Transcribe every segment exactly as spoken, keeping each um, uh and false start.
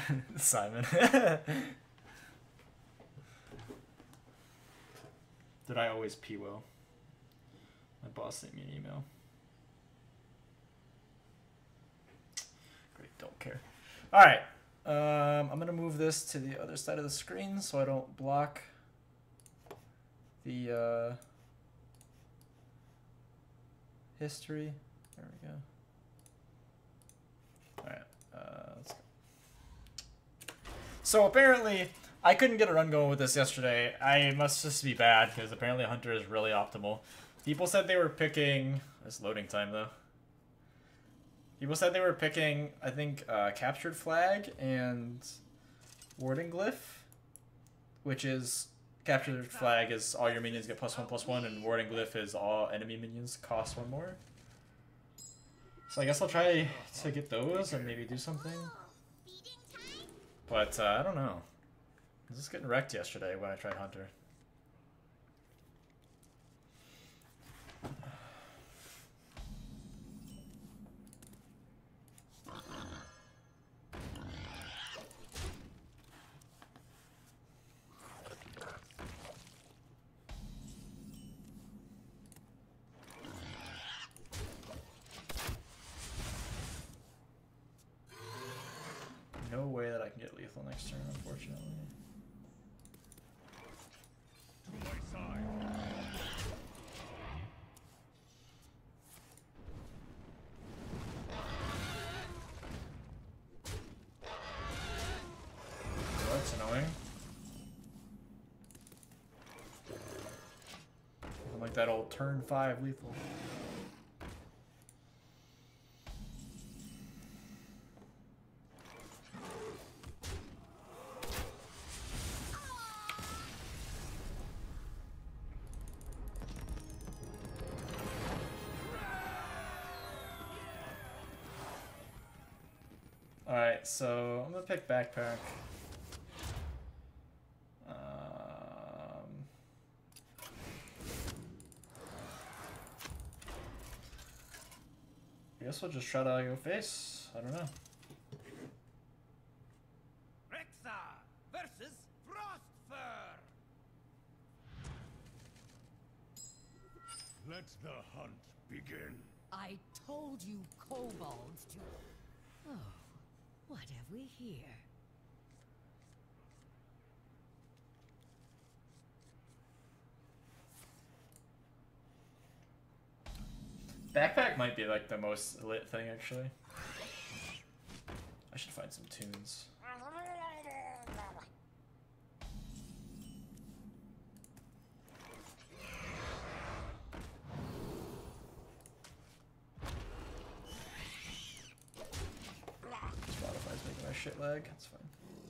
Simon. Did I always pee well? My boss sent me an email. Great, don't care. Alright. Um, I'm going to move this to the other side of the screen so I don't block the uh, history. There we go. Alright, uh, let's go. So apparently, I couldn't get a run going with this yesterday. I must just be bad, because apparently Hunter is really optimal. People said they were picking... It's loading time, though. People said they were picking, I think, uh, Captured Flag and Warding Glyph, which is... Captured Flag is all your minions get plus one, plus one, and Warding Glyph is all enemy minions cost one more. So I guess I'll try to get those and maybe do something. But, uh, I don't know. I was just getting wrecked yesterday when I tried Hunter. No way that I can get lethal next turn, unfortunately. To my side. Oh, that's annoying. I'm like that old turn five lethal. Alright, so I'm gonna pick backpack. Um, I guess we'll just try to go face. I don't know. Rexxar versus Frostfur. Let the hunt begin. I told you kobolds to... Oh, what have we here? Backpack might be like the most lit thing, actually. I should find some tunes. Spotify's making my shit lag. That's fine.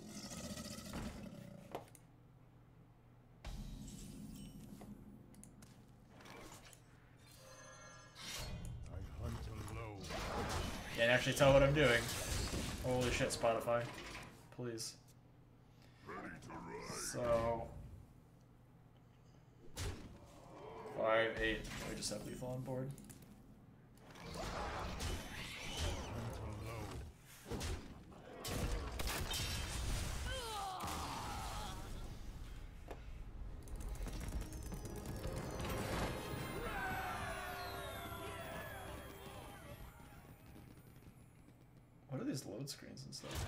I hunt alone. Can't actually tell what I'm doing. Holy shit, Spotify. Please. So... five, eight. We just have lethal on board. What are these load screens and stuff?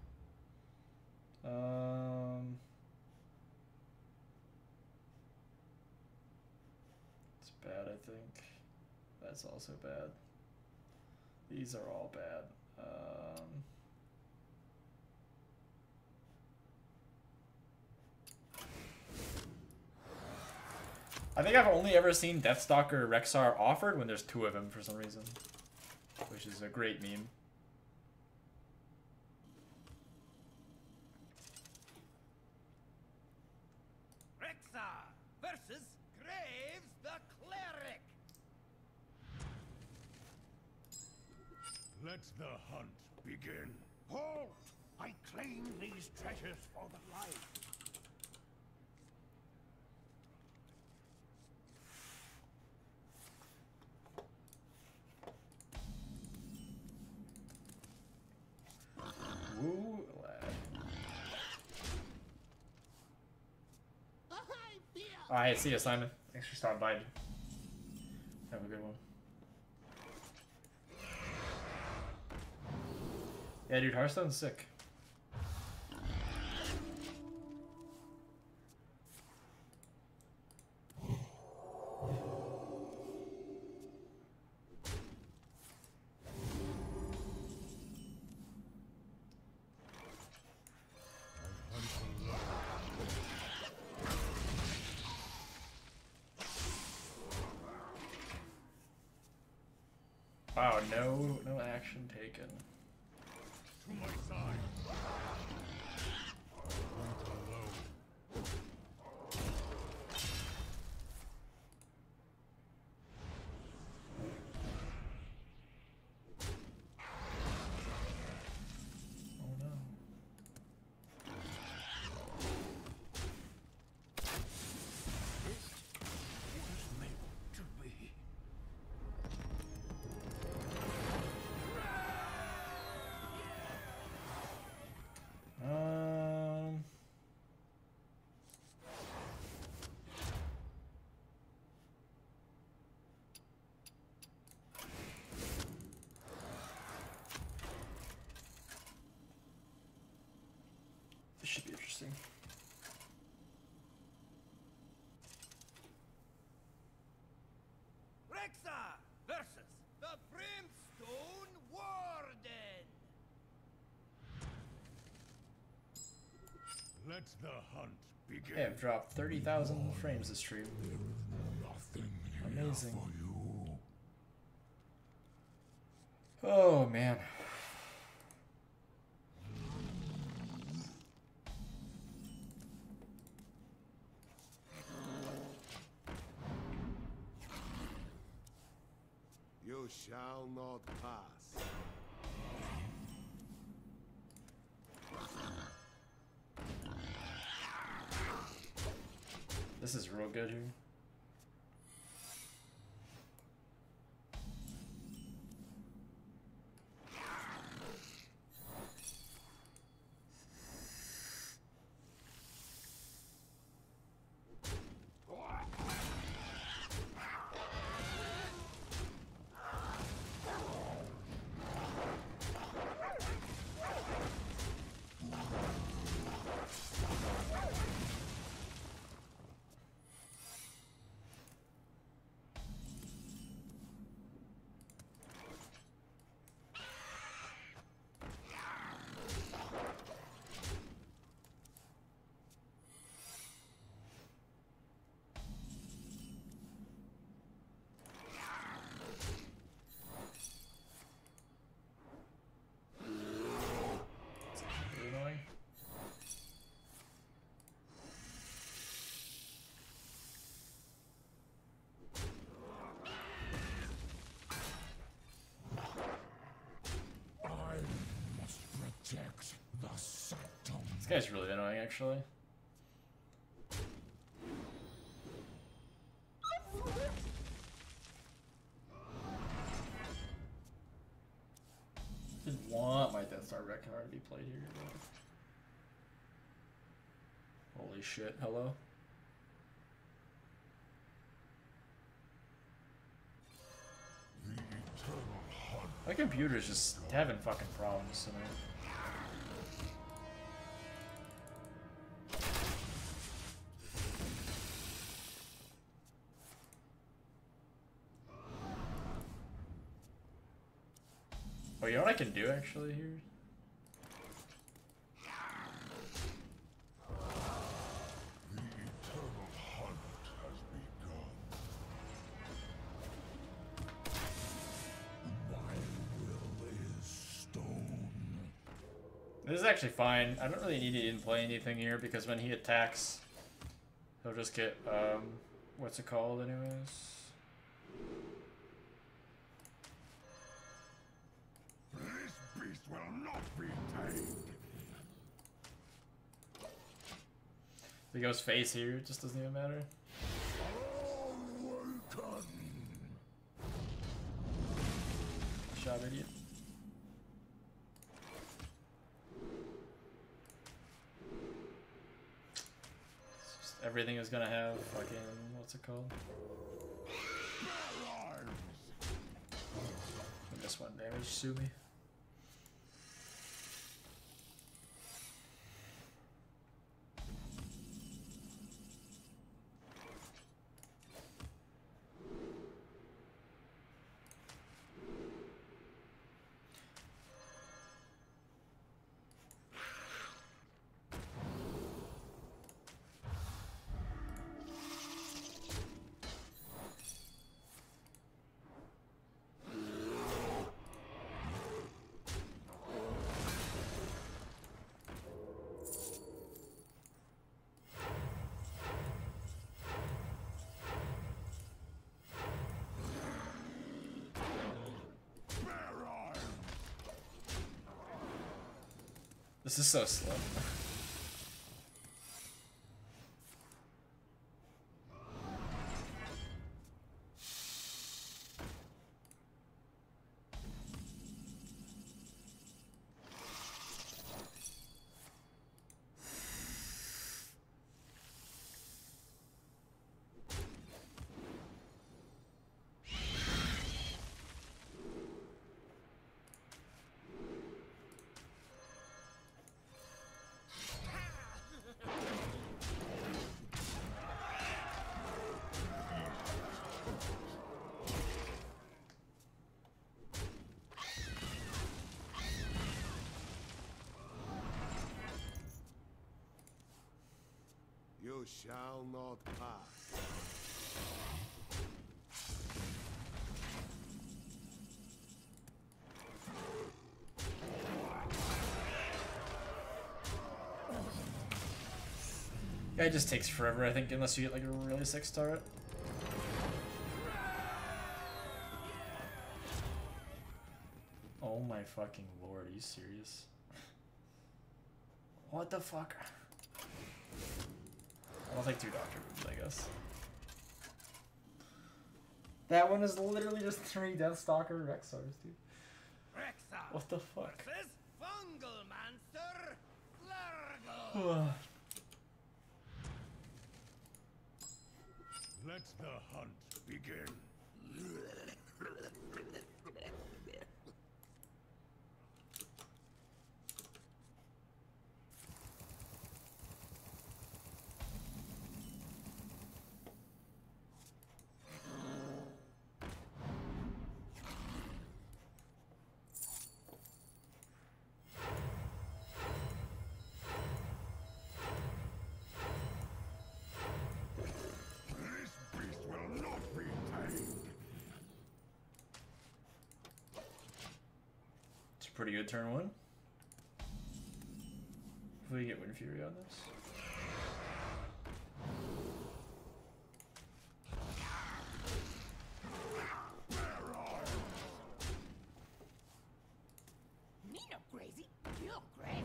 Um, it's bad, I think. That's also bad. These are all bad. Um, I think I've only ever seen Deathstalker Rexxar offered when there's two of them for some reason, which is a great meme. Rexxar versus Graves the Cleric. Let the hunt begin. Halt! I claim these treasures for the life. Woo, lad. I see you, Simon. Thanks for stopping by. Have a good one. Yeah, dude, Hearthstone's sick. Wow, no, no action taken. To my side. Oh no. Was meant to be. Um. This should be interesting. Rexa versus the Brimstone Warden. Let the hunt begin. Okay, I've dropped thirty thousand frames this stream. Nothing Amazing. for you. Oh man. You shall not pass. This is real good here. Really annoying. I must protect the sanctum. This guy's really annoying, actually. Didn't want my Death Star Reckoner to be played here. But... Holy shit, hello? The eternal hunt. My computer's just having fucking problems tonight. Oh, you know what I can do actually here? The eternal hunt has begun. My will is stone. This is actually fine. I don't really need to even play anything here because when he attacks, he'll just get, um, what's it called anyways? This beast will not be tamed. If he goes face here, it just doesn't even matter. Awaken. Shot idiot. It's just everything is gonna have fucking, what's it called? This one damage, sue me. This is so slow. You shall not pass. Yeah, it just takes forever, I think, unless you get like a really sick start. Oh my fucking lord, are you serious? What the fuck? I'll take two Doctor Moves, I guess. That one is literally just three Deathstalker Rexars, dude. Rexar What the fuck? versus Fungalmancer Largo. Let the hunt begin. Pretty good turn one. If we get Wind Fury on this. Me no crazy. You're crazy.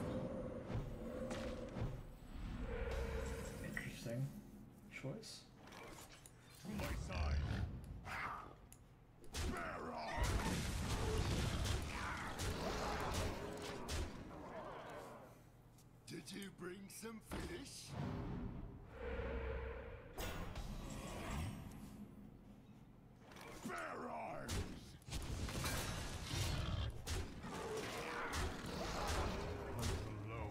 Interesting choice. To my side. Bear arms. Did you bring some fish? Bear arms. Hunt alone.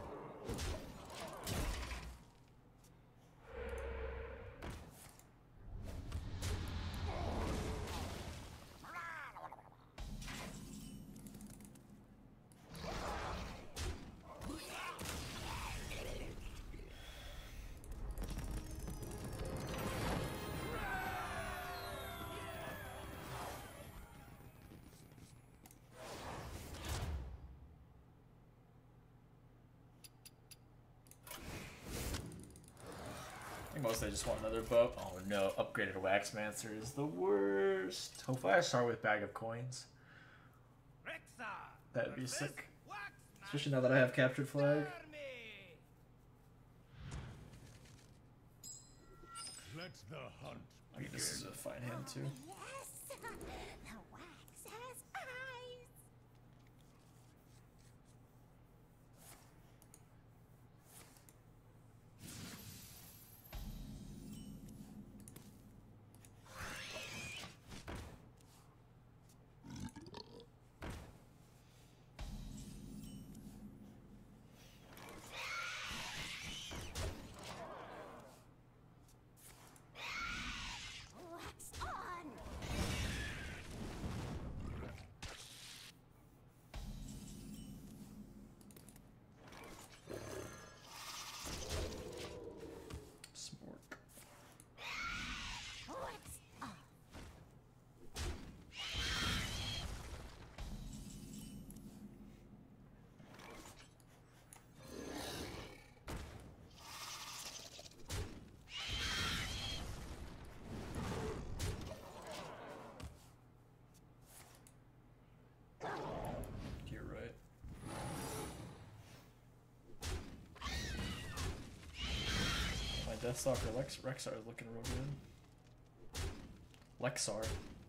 I think mostly I just want another bow. Oh no, upgraded Waxmancer is the worst. Hopefully I start with Bag of Coins. Rexar That'd be versus sick. Waxmancer Especially now that I have Captured Flag. Army. Let the hunt I mean, this is a fine hand too. Yes. The wax has eyes. Deathstalker Lex Rexar is looking real good. Lexar.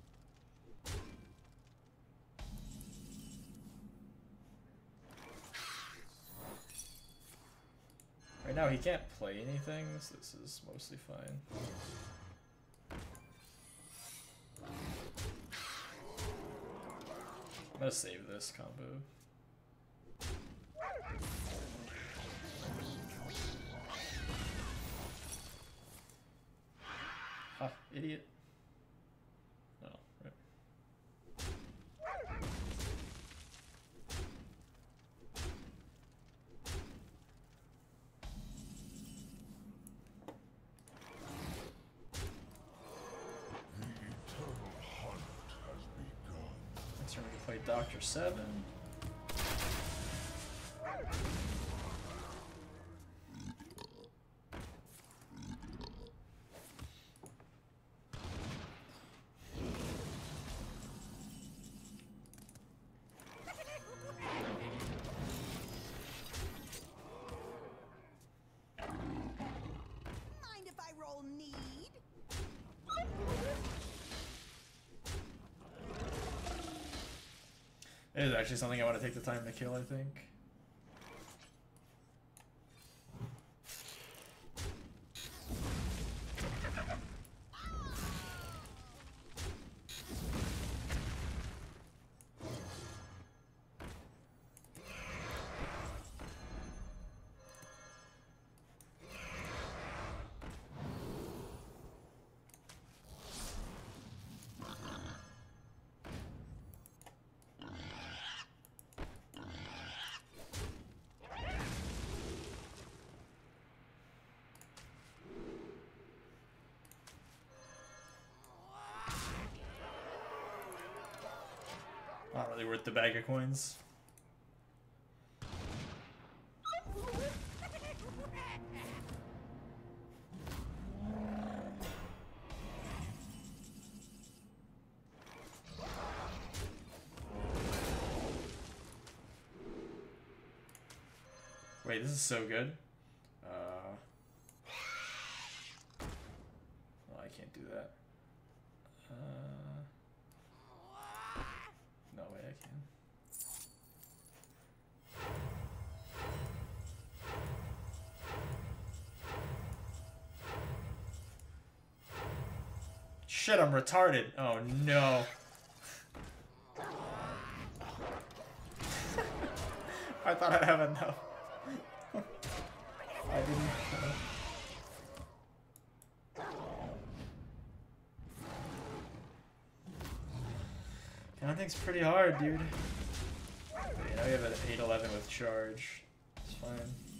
Right now he can't play anything, so this is mostly fine. I'm gonna save this combo. Ha, idiot. No, right. Next turn we can play Doctor Seven. Mind if I roll need? It is actually something I want to take the time to kill, I think. Not really worth the bag of coins. Wait, this is so good. Uh, oh, I can't do that. Uh, no way I can. Shit, I'm retarded. Oh no. I thought I'd have enough. I didn't. Counting's pretty hard, dude. But, you know, we have an eight eleven with charge. It's fine.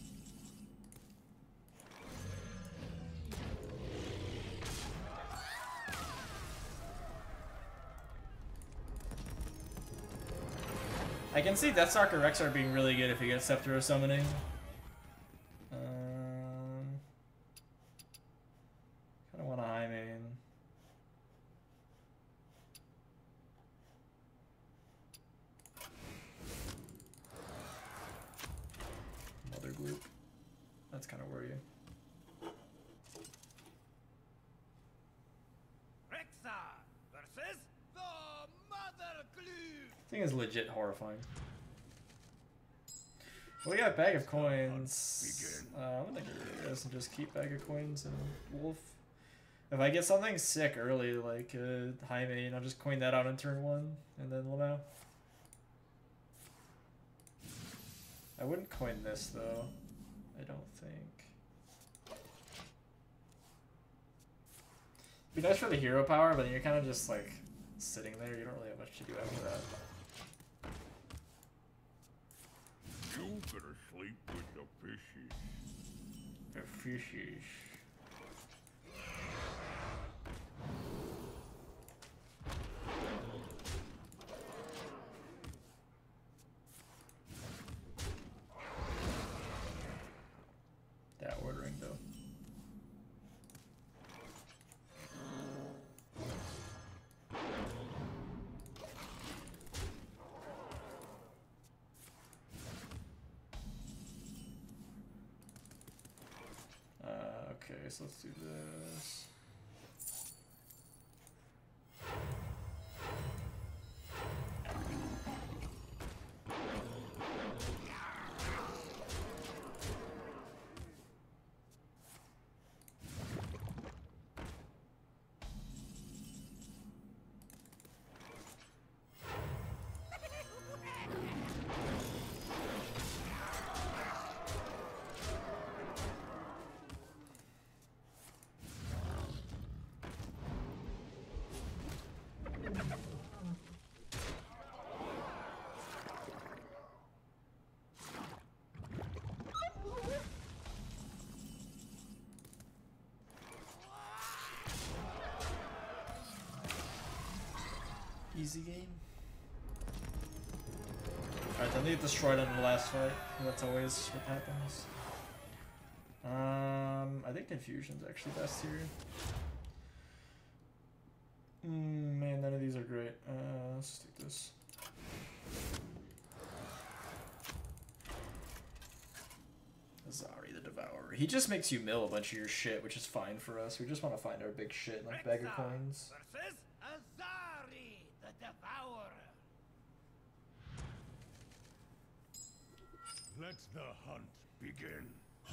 I can see Deathstalker Rexar being really good if he gets Scepter of Summoning. Um, kind of want a high main. Mother Gloop. That's kind of worrying. Rexar versus the Mother Glue. Thing is legit horrifying. Well, we got a bag of coins. Uh, I'm gonna get rid of this and just keep bag of coins and wolf. If I get something sick early, like uh, high main, I'll just coin that out in turn one and then Lamau. I wouldn't coin this though. I don't think. Be nice for the hero power, but then you're kind of just like sitting there. You don't really have much to do after that. You better sleep with the fishes. The fishes. That ordering though. Uh, okay. Okay, so let's do this. Easy game. Alright, then they get destroyed in the last fight. That's always what happens. Um, I think Confusion's actually best here. Mm, man, none of these are great. Uh, let's take this. Azari the Devourer. He just makes you mill a bunch of your shit, which is fine for us. We just want to find our big shit, like bag of coins. Versus Azari, the Devourer. Let the hunt begin.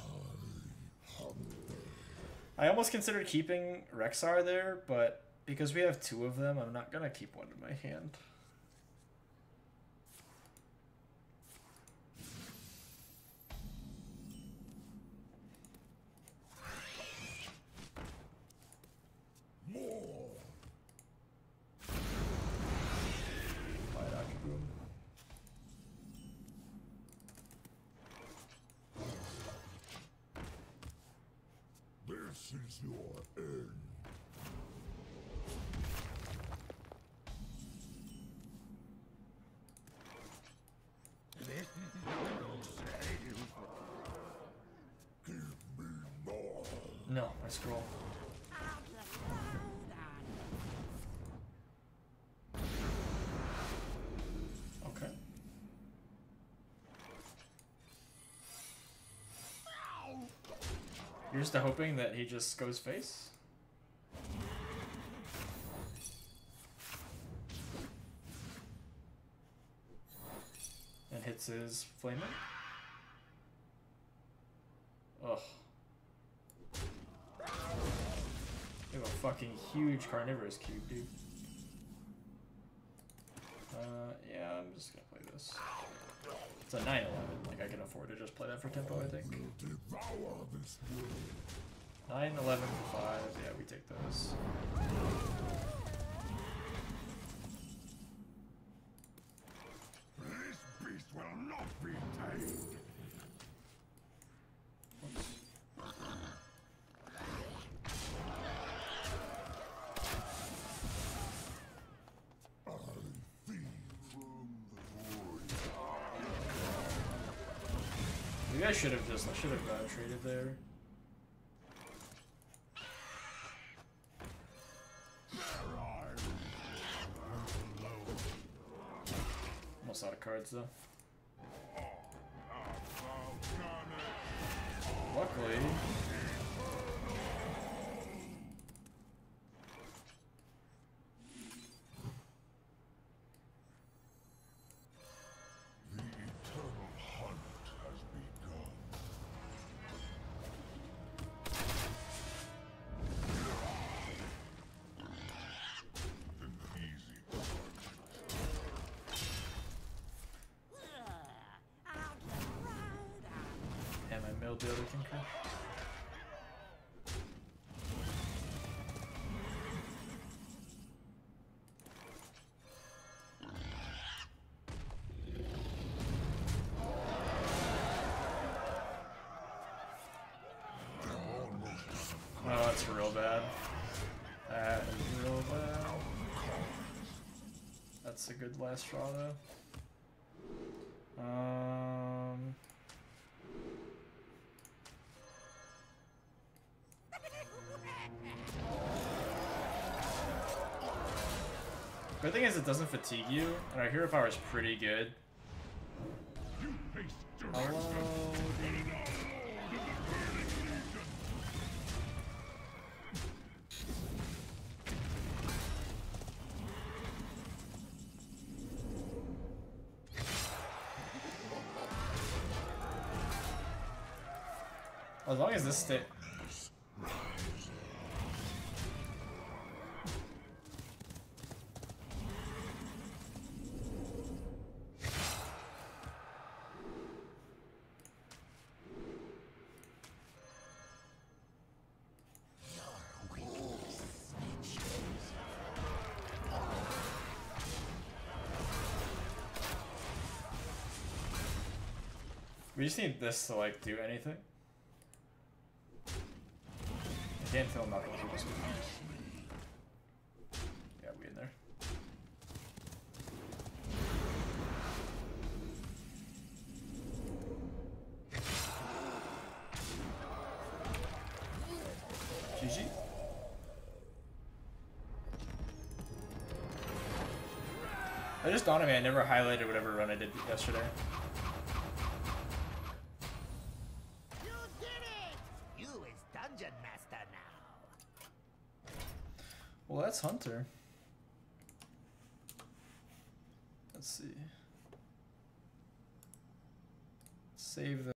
I almost considered keeping Rexxar there, but because we have two of them, I'm not gonna keep one in my hand. More. Fight Akiboom. This is your end. Give me more. No, I scroll. Okay. You're just hoping that he just goes face? And hits his flamer? Ugh. You have a fucking huge carnivorous cube, dude. Uh, yeah, I'm just gonna play this. It's a nine eleven, like I can afford to just play that for tempo, I think. Devour this world. nine eleven for five, yeah, we take those. This beast will not be tamed. I feed from the void. Maybe I should have just, I should have uh, traded there. Almost out of cards though. Luckily. The eternal hunt has begun. An easy target. And I milled the other Tinker. Oh, that's real bad. That is real bad. That's a good last straw though. Um. Good thing is it doesn't fatigue you, and our hero power is pretty good. You face Hello, direction. dude. As long as this stay. We just need this to like do anything. I can't tell nothing. Yeah, we in there. G G. I just dawned on me I never highlighted whatever run I did yesterday. You did it! You is Dungeon Master now. Well, that's Hunter. Let's see. Save the